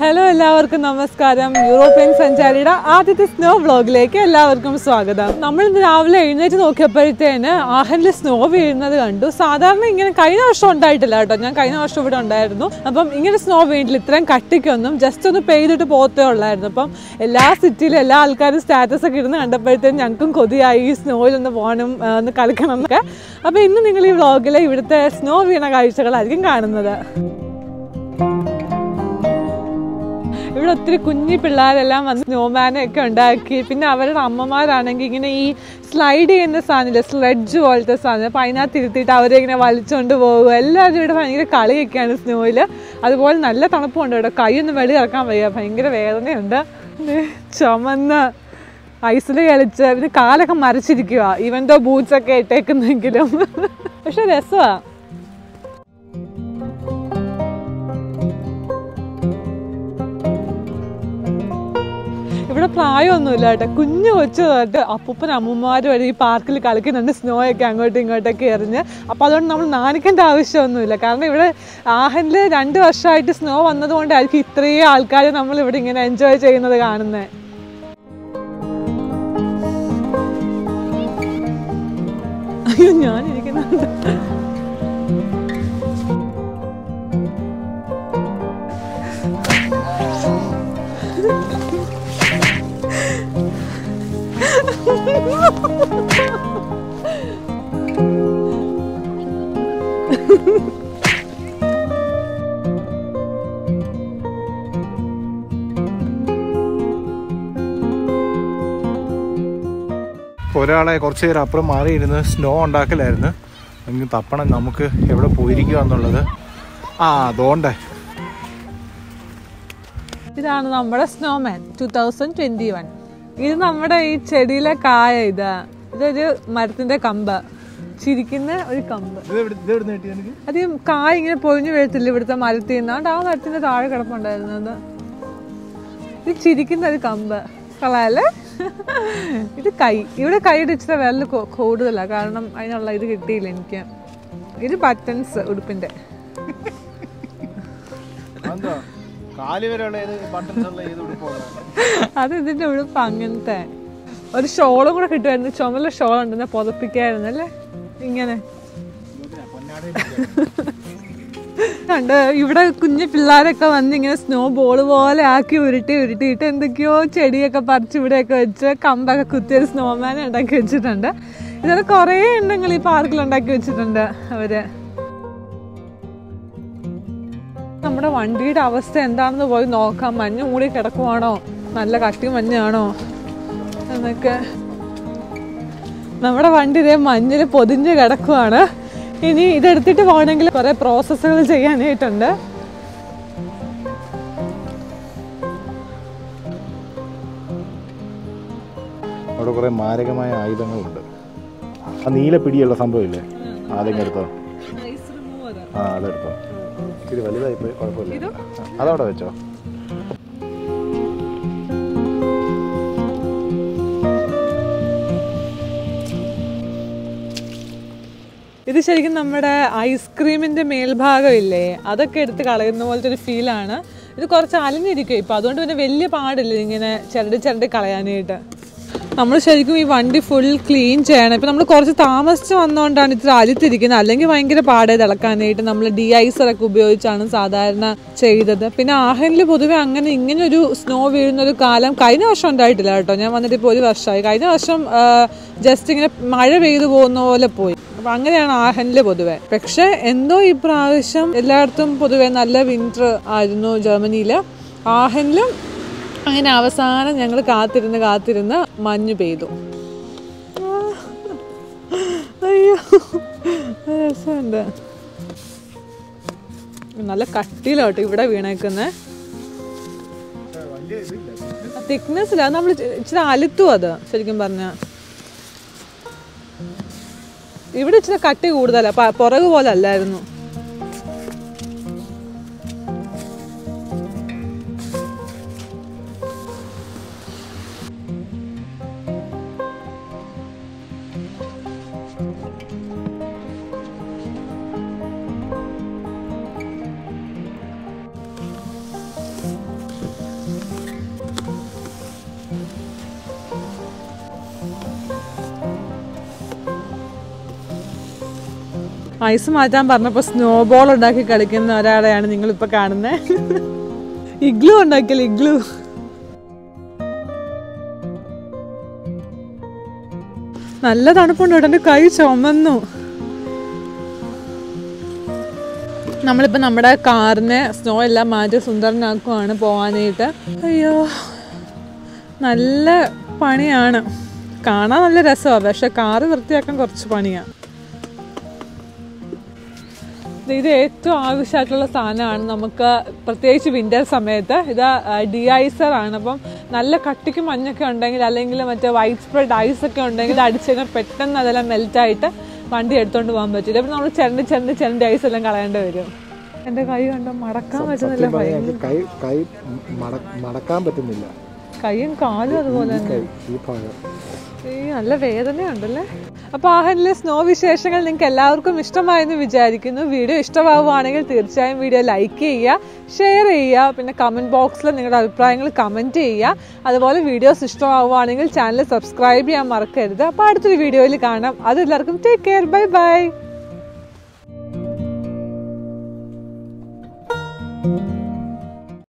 Hello എല്ലാവർക്കും നമസ്കാരം. European സഞ്ചാരിയുടെ ആദ്യത്തെ സ്നോ വ്ളോഗിലേക്ക് എല്ലാവർക്കും സ്വാഗതം. നമ്മൾ ഇന്ന് രാവിലെ എഴുന്നേറ്റ് നോക്കിയപ്പോഴത്തേന് ആഹനിൽ സ്നോ വീഴുന്നത് കണ്ടു. സാധാരണ ഇങ്ങനെ കഴിഞ്ഞ വർഷം ഉണ്ടായിട്ടില്ല കേട്ടോ. ഞാൻ കഴിഞ്ഞ വർഷം ഇവിടെ ഉണ്ടായിരുന്നു. അപ്പം ഇങ്ങനെ സ്നോ വീണില്ല, ഇത്രയും കട്ടിക്കൊന്നും, ജസ്റ്റ് ഒന്ന് പെയ്തിട്ട് പോകത്തേ ഉള്ളായിരുന്നു. അപ്പം എല്ലാ സിറ്റിയിലും എല്ലാ ആൾക്കാരും സ്റ്റാറ്റസ് ഒക്കെ ഇടുന്ന് കണ്ടപ്പോഴത്തേന് ഞങ്ങൾക്കും കൊതിയായി ഈ സ്നോയിലൊന്ന് പോകണം, ഒന്ന് കളിക്കണം എന്നൊക്കെ. അപ്പോൾ ഇന്ന് നിങ്ങൾ ഈ വ്ളോഗിൽ ഇവിടുത്തെ സ്നോ വീണ കാഴ്ചകളായിരിക്കും കാണുന്നത്. ഇവിടെ ഒത്തിരി കുഞ്ഞി പിള്ളേരെല്ലാം വന്ന് സ്നോമാനൊക്കെ ഉണ്ടാക്കി. പിന്നെ അവരുടെ അമ്മമാരാണെങ്കിൽ ഇങ്ങനെ ഈ സ്ലൈഡ് ചെയ്യുന്ന സാധനമില്ല, സ്ലെഡ്ജ് പോലത്തെ സാധനം, അപ്പോൾ അതിനകത്ത് ഇരുത്തിയിട്ട് അവരെ ഇങ്ങനെ വലിച്ചുകൊണ്ട് പോകുക. എല്ലാവരും ഇവിടെ ഭയങ്കര കളിയൊക്കെയാണ് സ്നോയിൽ. അതുപോലെ നല്ല തണുപ്പുണ്ട് ഇവിടെ, കൈയൊന്നും വെളി ഇറക്കാൻ വയ്യ, ഭയങ്കര വേദനയുണ്ട്. ചുമന്ന് ഐസിൽ കളിച്ച് പിന്നെ കാലൊക്കെ മരച്ചിരിക്കുക, ഇവൻ്റെ ബൂട്ട്സൊക്കെ ഇട്ടേക്കുന്നെങ്കിലും. പക്ഷെ രസമാണ്. ഇവിടെ പ്രായമൊന്നുമില്ല കേട്ടോ, കുഞ്ഞു കൊച്ചു തൊട്ട് അപ്പൂപ്പനും അമ്മൂമ്മമാരും വരെ ഈ പാർക്കിൽ കളിക്കുന്നുണ്ട്, സ്നോ ഒക്കെ അങ്ങോട്ടും ഇങ്ങോട്ടൊക്കെ എറിഞ്ഞ്. അപ്പോൾ അതുകൊണ്ട് നമ്മൾ നാണിക്കേണ്ട ആവശ്യമൊന്നുമില്ല. കാരണം ഇവിടെ ആഹനിൽ 2 വർഷമായിട്ട് സ്നോ വന്നതുകൊണ്ടായിരിക്കും ഇത്രയും ആൾക്കാർ നമ്മൾ ഇവിടെ ഇങ്ങനെ എൻജോയ് ചെയ്യുന്നത് കാണുന്നത്. അയ്യോ, ഞാനിരിക്കുന്നുണ്ട്. ഒരാളെ കുറച്ച് നേരം അപ്പുറം മാറിയിരുന്ന് സ്നോ ഉണ്ടാക്കലായിരുന്നു. എനിക്ക് തപ്പണം നമുക്ക് എവിടെ പോയിരിക്കുക എന്നുള്ളത്. അതുകൊണ്ടേ ഇതാണ് നമ്മുടെ സ്നോമാൻ 2021. ഇത് നമ്മുടെ ഈ ചെടിയിലെ കായ. ഇതൊരു മരത്തിന്റെ കമ്പ്, ചിരിക്കുന്ന ഒരു കമ്പ്. അത് കായ ഇങ്ങനെ പൊഴിഞ്ഞു വീഴത്തില്ല ഇവിടുത്തെ മരത്തിൽ നിന്നാണ്ട് ആ മരത്തിന്റെ താഴെ കിടപ്പുണ്ടായിരുന്നത്. ഇത് ചിരിക്കുന്ന ഒരു കമ്പ്, കളയല്ലേ. ഇത് കൈ, ഇവിടെ കൈയുടെ ഇച്ചിരി വില കൂടുതലാണ്, കാരണം അതിനുള്ള ഇത് കിട്ടിയില്ല എനിക്ക്. ഇത് ബട്ടൺസ് ഉടുപ്പിന്റെ. അത് ഇതിന്റെ ഉടുപ്പ് അങ്ങനത്തെ. ഒരു ഷോളും കൂടെ കിട്ടുമായിരുന്നു, ചുമല ഷോൾ ഉണ്ടെന്ന് പുതപ്പിക്കായിരുന്നു അല്ലേ ഇങ്ങനെ. കണ്ട് ഇവിടെ കുഞ്ഞു പിള്ളേരൊക്കെ വന്ന് ഇങ്ങനെ സ്നോ ബോൾ പോലെ ആക്കി ഉരുട്ടിയിട്ട് എന്തൊക്കെയോ ചെടിയൊക്കെ പറിച്ച് ഇവിടെയൊക്കെ വെച്ച് കമ്പൊക്കെ കുത്തിയൊരു സ്നോമാനെ ഉണ്ടാക്കി വെച്ചിട്ടുണ്ട്. ഇതൊക്കെ കുറേ എണ്ണങ്ങൾ ഈ പാർക്കിൽ ഉണ്ടാക്കി വെച്ചിട്ടുണ്ട് അവര്. നമ്മുടെ വണ്ടിയുടെ അവസ്ഥ എന്താണെന്ന് പോയി നോക്കാം. മഞ്ഞ് മൂടി കിടക്കുവാണോ, നല്ല കട്ടി മഞ്ഞാണോ എന്നൊക്കെ. നമ്മുടെ വണ്ടി ഇതേ മഞ്ഞിൽ പൊതിഞ്ഞ് കിടക്കുവാണ്. ഇനി ഇതെടുത്തിട്ട് പോകണമെങ്കിൽ കുറെ പ്രോസസ്സുകൾ ചെയ്യാനായിട്ടുണ്ട്. അവിടെ കുറെ മാരകമായ ആയുധങ്ങളുണ്ട്. ആ നീല പിടിയുള്ള സംഭവമില്ലേ, അതെങ്ങനെ എടുത്തോ? അതെടുത്തോ. ഇത് വലുതായി പോയി, കുഴപ്പമില്ല, അതവിടെ വെച്ചോ. ഇത് ശരിക്കും നമ്മുടെ ഐസ്ക്രീമിന്റെ മേൽഭാഗം ഇല്ലേ, അതൊക്കെ എടുത്ത് കളയുന്ന പോലത്തെ ഒരു ഫീലാണ്. ഇത് കുറച്ച് അലിഞ്ഞിരിക്കും ഇപ്പം, അതുകൊണ്ട് പിന്നെ വലിയ പാടില്ല ഇങ്ങനെ ചിരണ്ടി കളയാനായിട്ട്. നമ്മൾ ശരിക്കും ഈ വണ്ടി ഫുൾ ക്ലീൻ ചെയ്യണം. ഇപ്പം നമ്മൾ കുറച്ച് താമസിച്ച് വന്നുകൊണ്ടാണ് ഇത്ര അലിത്തിരിക്കുന്നത്, അല്ലെങ്കിൽ ഭയങ്കര പാടേ തിളക്കാനായിട്ട്. നമ്മൾ ഡി-ഐസറൊക്കെ ഉപയോഗിച്ചാണ് സാധാരണ ചെയ്തത്. പിന്നെ ആഹനിൽ പൊതുവെ ഇങ്ങനെ ഒരു സ്നോ വീഴുന്നൊരു കാലം കഴിഞ്ഞ വർഷം ഉണ്ടായിട്ടില്ല കേട്ടോ. ഞാൻ വന്നിട്ട് ഇപ്പോൾ 1 വർഷമായി. കഴിഞ്ഞ വർഷം ജസ്റ്റ് ഇങ്ങനെ മഴ പെയ്തു പോകുന്ന പോലെ പോയി. അപ്പം അങ്ങനെയാണ് ആഹനിൽ പൊതുവെ. പക്ഷെ എന്തോ ഈ പ്രാവശ്യം എല്ലായിടത്തും പൊതുവെ നല്ല വിൻ്റർ ആയിരുന്നു ജർമ്മനിയിൽ. ആഹനിലും അങ്ങനെ അവസാനം ഞങ്ങൾ കാത്തിരുന്ന് മഞ്ഞ് പെയ്തു. അയ്യോ, രസമുണ്ട്. നല്ല കട്ടിയിലോട്ട് ഇവിടെ വീണേക്കുന്നത്. തിക്നെസ്സില്ല, നമ്മൾ ഇച്ചിരി അലുത്തും അത് ശരിക്കും പറഞ്ഞാൽ. ഇവിടെ ഇച്ചിരി കട്ടി കൂടുതലാണ്, പുറകു പോലെ അല്ലായിരുന്നു. ഐസ് മാറ്റാൻ പറഞ്ഞപ്പോൾ സ്നോ ബോൾ ഉണ്ടാക്കി കളിക്കുന്ന ഒരാളെയാണ് നിങ്ങളിപ്പോൾ കാണുന്നത്. ഇഗ്ലു ഉണ്ടാക്കിയല്ലോ, ഇഗ്ലു. നല്ല തണുപ്പുണ്ട് കേട്ടോ, എൻ്റെ കൈ ചുമന്നു. നമ്മളിപ്പോൾ നമ്മുടെ കാറിനെ സ്നോ എല്ലാം മാറ്റി സുന്ദരനാക്കുവാണ് പോകാനായിട്ട്. അയ്യോ, നല്ല പണിയാണ്. കാണാൻ നല്ല രസമാണ്, പക്ഷെ കാറ് വൃത്തിയാക്കാൻ കുറച്ച് പണിയാണ്. ഇത് ഏറ്റവും ആവശ്യമായിട്ടുള്ള സാധനമാണ് നമുക്ക്, പ്രത്യേകിച്ച് വിൻ്റർ സമയത്ത്. ഇത് ഡി-ഐസറാണ്. അപ്പം നല്ല കട്ടിക്ക് മഞ്ഞൊക്കെ ഉണ്ടെങ്കിൽ, അല്ലെങ്കിൽ മറ്റേ വൈറ്റ് സ്പ്രെഡ് ഐസൊക്കെ ഉണ്ടെങ്കിൽ ഇത് അടിച്ചു കഴിഞ്ഞാൽ പെട്ടെന്ന് അതെല്ലാം മെൽറ്റായിട്ട് വണ്ടി എടുത്തുകൊണ്ട് പോകാൻ പറ്റില്ല. അപ്പം നമ്മൾ ചെരണ്ട് ഐസ് എല്ലാം കളയേണ്ടി വരും. എൻ്റെ കൈ കണ്ടോ, മടക്കാൻ പറ്റുന്നില്ല. മടക്കാൻ പറ്റുന്നില്ല, കൈയും കാലും അതുപോലെ തന്നെ. നല്ല വേദനയുണ്ടല്ലേ. അപ്പോൾ ആഹനിലെ സ്നോ വിശേഷങ്ങൾ നിങ്ങൾക്ക് എല്ലാവർക്കും ഇഷ്ടമായെന്ന് വിചാരിക്കുന്നു. വീഡിയോ ഇഷ്ടമാവുകയാണെങ്കിൽ തീർച്ചയായും വീഡിയോ ലൈക്ക് ചെയ്യുക, ഷെയർ ചെയ്യുക, പിന്നെ കമൻറ്റ് ബോക്സിൽ നിങ്ങളുടെ അഭിപ്രായങ്ങൾ കമൻറ്റ് ചെയ്യുക. അതുപോലെ വീഡിയോസ് ഇഷ്ടമാവുകയാണെങ്കിൽ ചാനൽ സബ്സ്ക്രൈബ് ചെയ്യാൻ മറക്കരുത്. അപ്പോൾ അടുത്തൊരു വീഡിയോയിൽ കാണാം. അതെല്ലാവർക്കും ടേക്ക് കെയർ, ബൈ ബൈ.